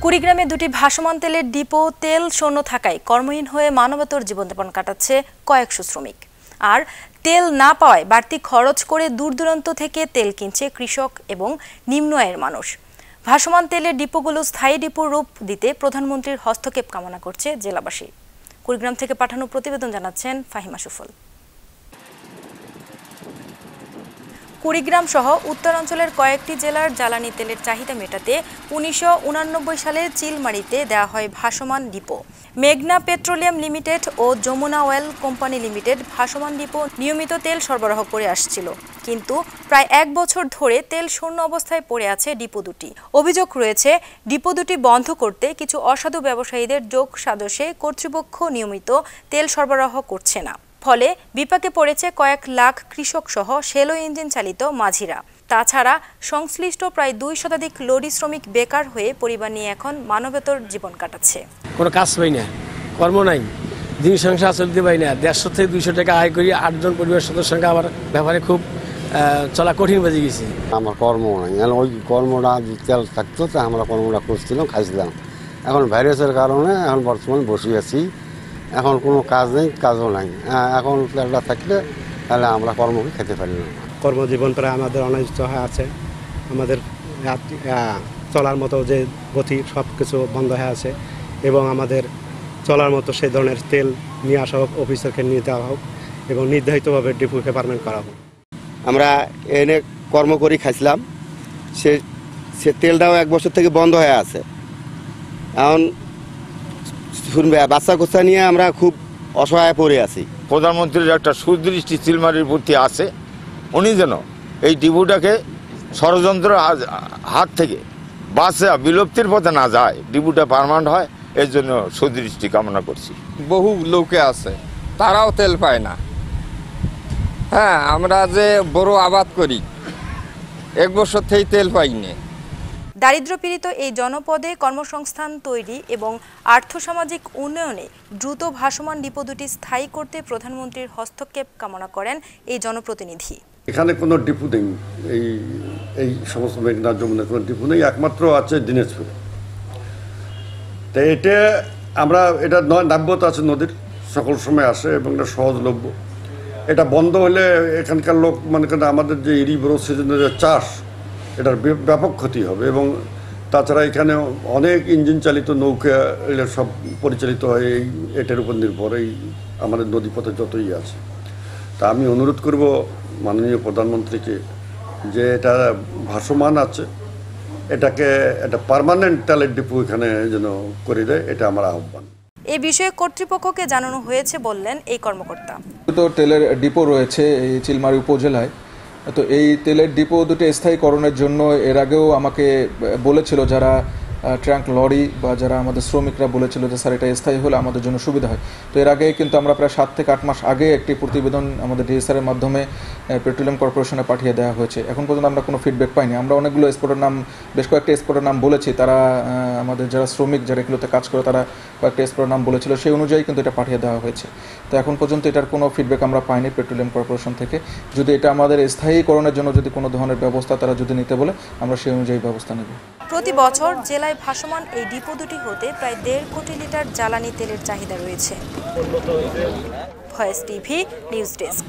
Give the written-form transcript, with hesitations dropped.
কুড়িগ্রামে দুটি ভাসমান তেলের ডিপো তেল শূন্য থাকায় কর্মহীন হয়ে মানবেতর জীবনযাপন কাটাচ্ছে কয়েকশো শ্রমিক। আর তেল না পাওয়ায় বাড়তি খরচ করে দূরদূরান্ত থেকে তেল কিনছে কৃষক এবং নিম্ন আয়ের মানুষ। ভাসমান তেলের ডিপোগুলো স্থায়ী ডিপোর রূপ দিতে প্রধানমন্ত্রীর হস্তক্ষেপ কামনা করছে জেলাবাসী। কুড়িগ্রাম থেকে পাঠানো প্রতিবেদন জানাচ্ছেন ফাহিমা সুফল। কুড়িগ্রাম সহ উত্তরাঞ্চলের কয়েকটি জেলার জ্বালানি তেলের চাহিদা মেটাতে ১৯৮৯ সালে চিলমারিতে দেওয়া হয় ভাসমান ডিপো। মেঘনা পেট্রোলিয়াম লিমিটেড ও যমুনা অয়েল কোম্পানি লিমিটেড ভাসমান ডিপো নিয়মিত তেল সরবরাহ করে আসছিল, কিন্তু প্রায় ১ বছর ধরে তেল শূন্য অবস্থায় পড়ে আছে ডিপো দুটি। অভিযোগ রয়েছে, ডিপো দুটি বন্ধ করতে কিছু অসাধু ব্যবসায়ীদের যোগ সাজশে কর্তৃপক্ষ নিয়মিত তেল সরবরাহ করছে না। ফলে বিপাকে পড়েছে কয়েক লাখ কৃষক সহ শেলো ইঞ্জিন চালিত মাঝিরা। তাছাড়া সংশ্লিষ্ট প্রায় ২ শতাধিক লরি শ্রমিক বেকার হয়ে পরিবার নিয়ে এখন মানবেতর জীবন কাটাচ্ছে। কোনো কাজ পাই না, কর্ম নাই, দিন সংসার চলতে পারি না। ১৫০ থেকে ২০০ টাকা আয় করি, ৮ জন পরিবার সদস্যের সঙ্গে আমার ব্যাপারে খুব চলা কঠিন বাজে গেছে। আমার কর্ম নাই, ওই কর্মটা তেল থাকতো তা আমরা কর্মটা করছিলাম, খাইছিলাম। এখন ভাইরাসের কারণে এখন বর্তমানে বসে আছি, এখন কোনো কাজ নেই, কাজও নাই। এখন তেলটা থাকলে তাহলে আমরা কর্মকে খেতে পারি না। কর্মজীবন প্রায় আমাদের অনিষ্ট হয়ে আছে, আমাদের চলার মতো যে গতি সব কিছু বন্ধ হয়ে আছে, এবং আমাদের চলার মতো সেই ধরনের তেল নিয়ে আসা হোক, অফিসারকে নিয়ে দেওয়া হোক এবং নির্ধারিতভাবে ডিপোকে পারমেন্ট করা হোক। আমরা এনে কর্ম করি খাইছিলাম, সে তেলটাও ১ বছর থেকে বন্ধ হয়ে আছে। এখন শুনবে বাচ্চা কোচ্চা নিয়ে আমরা খুব অসহায় পড়ে আছি। প্রধানমন্ত্রীর একটা সুদৃষ্টি চিলমারির প্রতি আছে, উনি যেন এই ডিপোটাকে ষড়যন্ত্রের হাত থেকে বাঁচে বিলুপ্তির পথে না যায়, ডিপোটা পার্মানেন্ট হয়, এর জন্য সুদৃষ্টি কামনা করছি। বহু লোকে আছে, তারাও তেল পায় না। হ্যাঁ, আমরা যে বড় আবাদ করি ১ বছর থেকেই তেল পাইনি। দারিদ্র্যপীড়িত এই জনপদে কর্মসংস্থান তৈরি এবং আর্থসামাজিক উন্নয়নে দ্রুত ভাসমান ডিপো দুটি স্থায়ী করতে প্রধানমন্ত্রীর হস্তক্ষেপ কামনা করেন এই জনপ্রতিনিধি। এখানে কোনো ডিপো নেই, এই সমস্ত মেঘনা যমুনা কোনো ডিপো নেই, একমাত্র আছে দিনাজপুর। তো এটা নাব্যতা আছে, নদীর সকল সময় আসে এবং এটা সহজলভ্য। এটা বন্ধ হলে এখানকার লোক মানে আমাদের যে ইরিবরো সিজনের যে চাষ, এটার ব্যাপক ক্ষতি হবে। এবং তাছাড়া এখানে অনেক ইঞ্জিন চালিত নৌকা এগুলো সব পরিচালিত হয় এটার উপর নির্ভর, এই আমাদের নদীপথে যতই আছে। তা আমি অনুরোধ করব মাননীয় প্রধানমন্ত্রীকে যে এটা ভাসমান আছে, এটাকে একটা পার্মানেন্ট তেলের ডিপো এখানে যেন করে দেয়, এটা আমার আহ্বান। এ বিষয়ে কর্তৃপক্ষকে জানানো হয়েছে বললেন এই কর্মকর্তা। তো তেলের ডিপো রয়েছে এই চিলমারি উপজেলায়, তো এই তেলের ডিপো দুটি স্থায়ীকরণের জন্য এর আগেও আমাকে বলেছিল যারা ট্রাঙ্ক লরি বা যারা আমাদের শ্রমিকরা বলেছিল যে স্যার এটা স্থায়ী হলে আমাদের জন্য সুবিধা হয়। তো এর আগে কিন্তু আমরা প্রায় ৭ থেকে ৮ মাস আগে একটি প্রতিবেদন আমাদের ডিএসআরের মাধ্যমে পেট্রোলিয়াম কর্পোরেশনে পাঠিয়ে দেওয়া হয়েছে। এখন পর্যন্ত আমরা কোনো ফিডব্যাক পাইনি। আমরা অনেকগুলো স্পটের নাম, বেশ কয়েকটা স্পটের নাম বলেছি, তারা আমাদের যারা শ্রমিক যারা এগুলোতে কাজ করে তারা কয়েকটা স্পটের নাম বলেছিল, সেই অনুযায়ী কিন্তু এটা পাঠিয়ে দেওয়া হয়েছে। তো এখন পর্যন্ত এটার কোনো ফিডব্যাক আমরা পাইনি পেট্রোলিয়াম কর্পোরেশন থেকে। যদি এটা আমাদের স্থায়ীকরণের জন্য যদি কোনো ধরনের ব্যবস্থা তারা যদি নিতে বলে, আমরা সেই অনুযায়ী ব্যবস্থা নেব। প্রতি বছর জেলায় ভাসমান এই ডিপো দুটি হতে প্রায় ১.৫ কোটি লিটার জ্বালানি তেলের চাহিদা রয়েছে। Voice TV news desk.